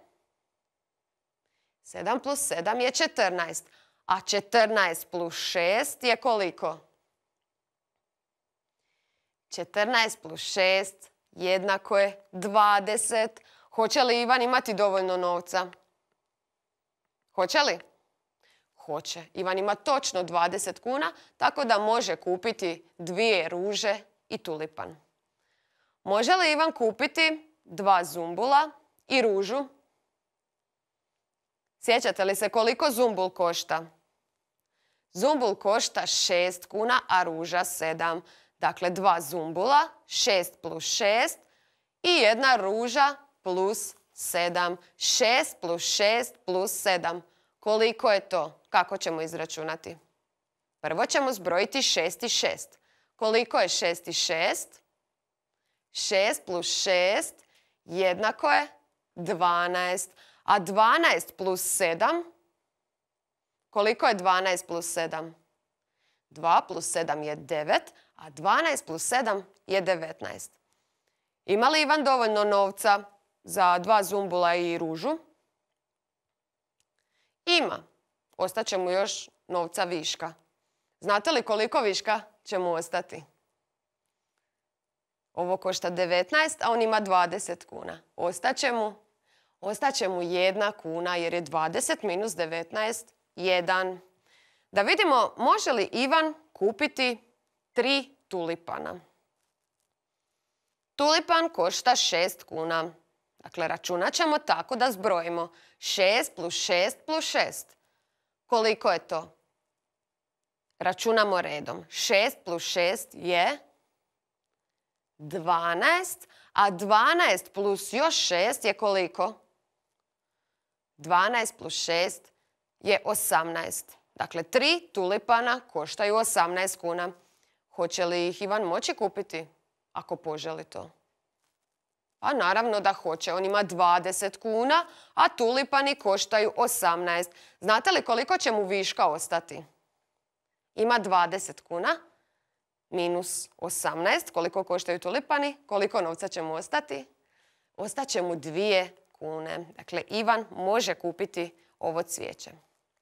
sedam plus sedam je četrnaest. A četrnaest plus šest je koliko? četrnaest plus šest jednako je dvadeset. Hoće li Ivan imati dovoljno novca? Hoće li? Hoće. Ivan ima točno dvadeset kuna, tako da može kupiti dvije ruže i tulipan. Može li Ivan kupiti dva zumbula i ružu? Sjećate li se koliko zumbul košta? Zumbul košta šest kuna, a ruža sedam. Dakle, dva zumbula, šest plus šest i jedna ruža plus sedam. šest plus šest plus sedam. Koliko je to? Kako ćemo izračunati? Prvo ćemo zbrojiti šest i šest. Koliko je šest i šest? šest plus šest jednako je dvanaest. A dvanaest plus sedam? Koliko je dvanaest plus sedam? dva plus sedam je devet, a dvanaest plus sedam je devetnaest. Ima li Ivan dovoljno novca za dva zumbula i ružu? Ima. Ostaće mu još novca viška. Znate li koliko viška će mu ostati? Ovo košta devetnaest, a on ima dvadeset kuna. Ostaće mu, ostaće mu jedna kuna jer je dvadeset minus devetnaest jedan. Da vidimo može li Ivan kupiti tri tulipana. Tulipan košta šest kuna. Dakle, računat ćemo tako da zbrojimo šest plus šest plus šest. Koliko je to? Računamo redom. šest plus šest je dvanaest, a dvanaest plus još šest je koliko? dvanaest plus šest je osamnaest. Dakle, tri tulipana koštaju osamnaest kuna. Hoće li ih Ivan moći kupiti ako poželi to? Pa naravno da hoće. On ima dvadeset kuna, a tulipani koštaju osamnaest. Znate li koliko će mu viška ostati? Ima dvadeset kuna minus osamnaest. Koliko koštaju tulipani? Koliko novca će mu ostati? Ostaće mu dvije kune. Dakle, Ivan može kupiti ovo cvijeće.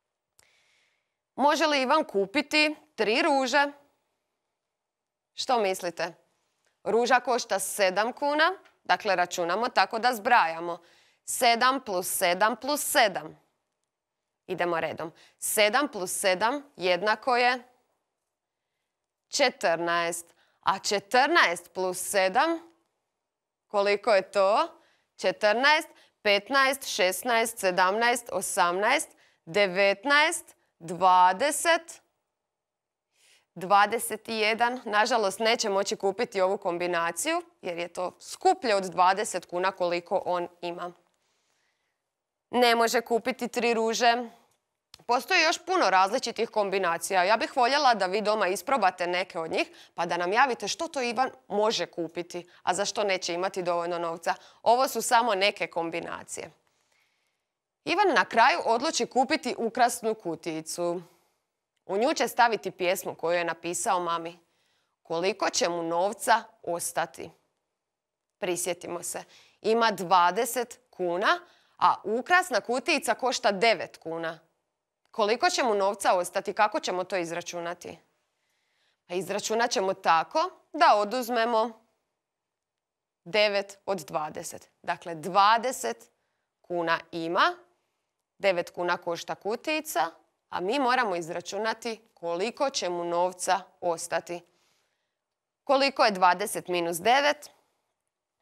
Može li Ivan kupiti tri ruže? Što mislite? Ruža košta sedam kuna. Dakle, računamo tako da zbrajamo. sedam plus sedam plus sedam. Idemo redom. sedam plus sedam jednako je četrnaest. A četrnaest plus sedam, koliko je to? četrnaest, petnaest, šesnaest, sedamnaest, osamnaest, devetnaest, dvadeset, dvadeset jedan. Nažalost, neće moći kupiti ovu kombinaciju jer je to skuplje od dvadeset kuna koliko on ima. Ne može kupiti tri ruže. Postoji još puno različitih kombinacija. Ja bih voljela da vi doma isprobate neke od njih pa da nam javite što to Ivan može kupiti, a za što neće imati dovoljno novca. Ovo su samo neke kombinacije. Ivan na kraju odluči kupiti ukrasnu kutijicu. U nju će staviti pjesmu koju je napisao mami. Koliko će mu novca ostati? Prisjetimo se. Ima dvadeset kuna, a ukrasna kutijica košta devet kuna. Koliko će mu novca ostati? Kako ćemo to izračunati? Izračunat ćemo tako da oduzmemo devet od dvadeset. Dakle, dvadeset kuna ima, devet kuna košta kutijica, a mi moramo izračunati koliko će mu novca ostati. Koliko je dvadeset minus devet?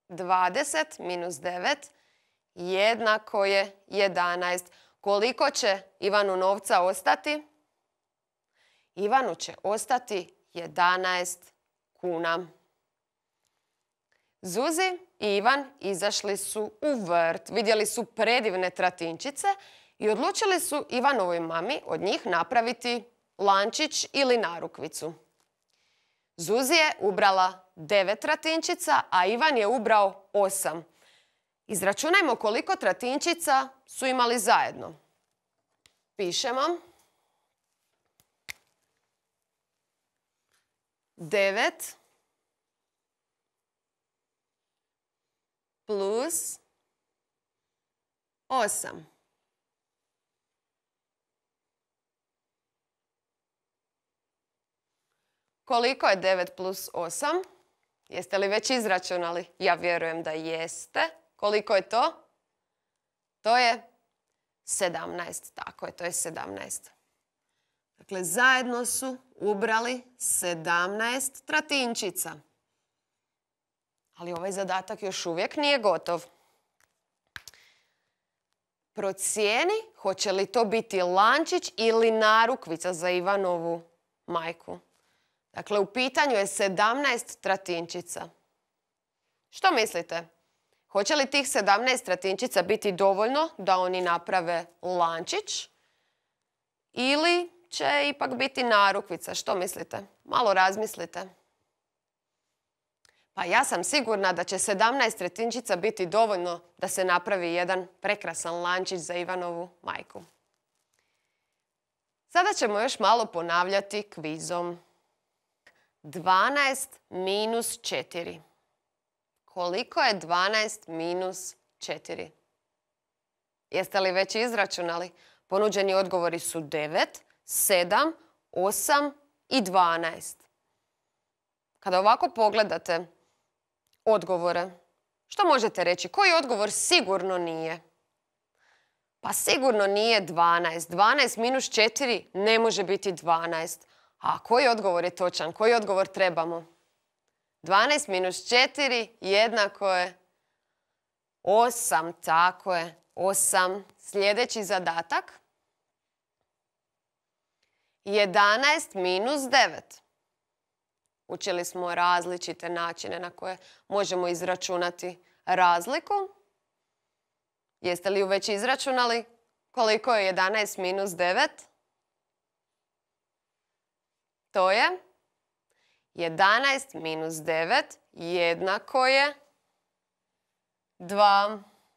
dvadeset minus devet jednako je jedanaest. Koliko će Ivanu novca ostati? Ivanu će ostati jedanaest kuna. Zuzi i Ivan izašli su u vrt. Vidjeli su predivne tratinčice i odlučili su Ivanovoj mami od njih napraviti lančić ili narukvicu. Zuzi je ubrala devet tratinčica, a Ivan je ubrao osam. Izračunajmo koliko tratinčica su imali zajedno. Pišemo. devet plus osam. Koliko je devet plus osam? Jeste li već izračunali? Ja vjerujem da jeste. Koliko je to? To je sedamnaest. Tako je, to je sedamnaest. Dakle, zajedno su ubrali sedamnaest tratinčica. Ali ovaj zadatak još uvijek nije gotov. Procijeni hoće li to biti lančić ili narukvica za Ivanovu majku. Dakle, u pitanju je sedamnaest tratinčica. Što mislite? Hoće li tih sedamnaest tratinčica biti dovoljno da oni naprave lančić? Ili će ipak biti narukvica? Što mislite? Malo razmislite. Pa ja sam sigurna da će sedamnaest tratinčica biti dovoljno da se napravi jedan prekrasan lančić za Ivanovu majku. Sada ćemo još malo ponavljati kvizom. dvanaest minus četiri. Koliko je dvanaest minus četiri? Jeste li već izračunali? Ponuđeni odgovori su devet, sedam, osam i dvanaest. Kada ovako pogledate odgovore, što možete reći? Koji odgovor sigurno nije? Pa sigurno nije dvanaest. dvanaest minus četiri ne može biti dvanaest. A koji odgovor je točan? Koji odgovor trebamo? dvanaest minus četiri jednako je osam. Tako je, osam. Sljedeći zadatak. jedanaest minus devet. Učili smo različite načine na koje možemo izračunati razliku. Jeste li ju već izračunali? Koliko je jedanaest minus devet? To je jedanaest minus devet jednako je dva.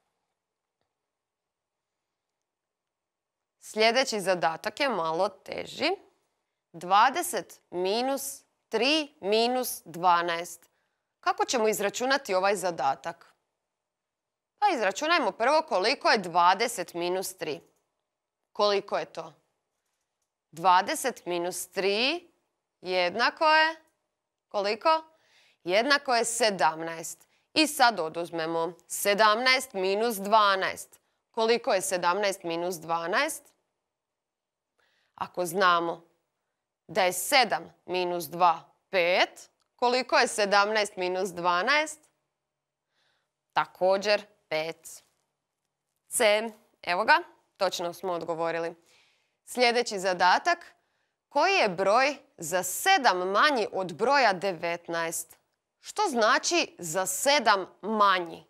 Sljedeći zadatak je malo teži. dvadeset minus tri minus dvanaest. Kako ćemo izračunati ovaj zadatak? Pa izračunajmo prvo koliko je dvadeset minus tri. Koliko je to? dvadeset minus tri jednako je, koliko? Jednako je sedamnaest. I sad oduzmemo sedamnaest minus dvanaest. Koliko je sedamnaest minus dvanaest? Ako znamo da je sedam minus dva, pet, koliko je sedamnaest minus dvanaest? Također pet. C, evo ga, točno smo odgovorili. Sljedeći zadatak. Koji je broj za sedam manji od broja devetnaest? Što znači za sedam manji?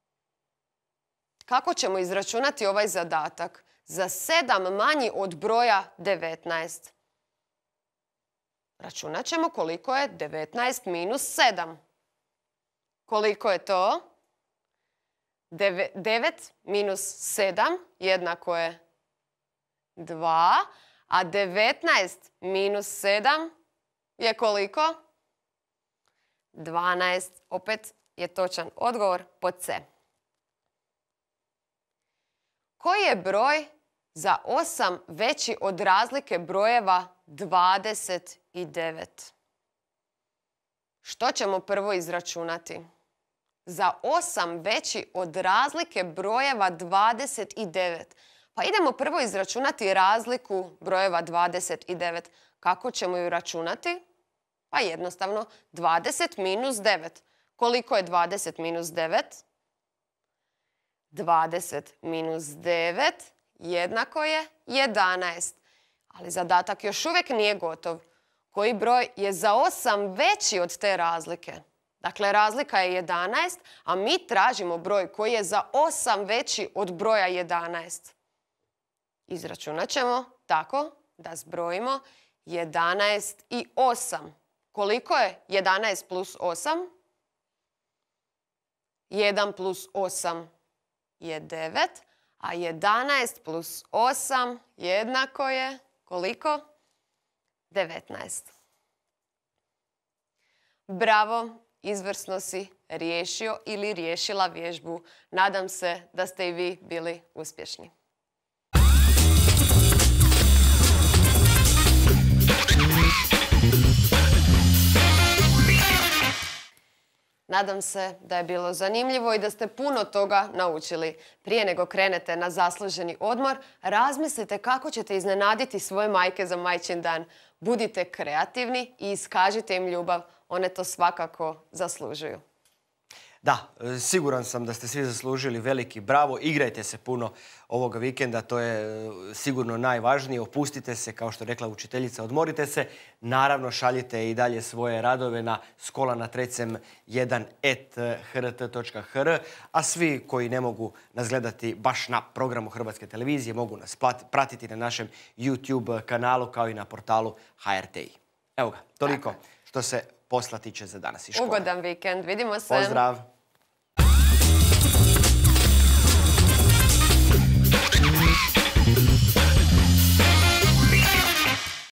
Kako ćemo izračunati ovaj zadatak? Za sedam manji od broja devetnaest. Računat ćemo koliko je devetnaest minus sedam. Koliko je to? devet minus sedam jednako je dva. A devetnaest minus sedam je koliko? dvanaest. Opet je točan odgovor pod C. Koji je broj za osam veći od razlike brojeva dvadeset devet? Što ćemo prvo izračunati? Za osam veći od razlike brojeva dvadeset devet. Pa idemo prvo izračunati razliku brojeva dvadeset devet. Kako ćemo ju računati? Pa jednostavno, dvadeset minus devet. Koliko je dvadeset minus devet? dvadeset minus devet jednako je jedanaest. Ali zadatak još uvijek nije gotov. Koji broj je za osam veći od te razlike? Dakle, razlika je jedanaest, a mi tražimo broj koji je za osam veći od broja jedanaest. Izračunat ćemo tako da zbrojimo jedanaest i osam. Koliko je jedanaest plus osam? jedan plus osam je devet, a jedanaest plus osam jednako je koliko? devetnaest. Bravo, izvrsno si riješio ili riješila vježbu. Nadam se da ste i vi bili uspješni. Nadam se da je bilo zanimljivo i da ste puno toga naučili. Prije nego krenete na zasluženi odmor, razmislite kako ćete iznenaditi svoje majke za Majčin dan. Budite kreativni i iskažite im ljubav. One to svakako zaslužuju. Da, siguran sam da ste svi zaslužili veliki bravo. Igrajte se puno ovoga vikenda, to je sigurno najvažnije. Opustite se, kao što je rekla učiteljica, odmorite se. Naravno, šaljite i dalje svoje radove na skola na trecem jedan et h r t točka h r, a svi koji ne mogu nas gledati baš na programu Hrvatske televizije mogu nas pratiti na našem YouTube kanalu kao i na portalu H R T I. Evo ga, toliko što se posla tiče za danas iz škole. Ugodan vikend, vidimo se. Pozdrav!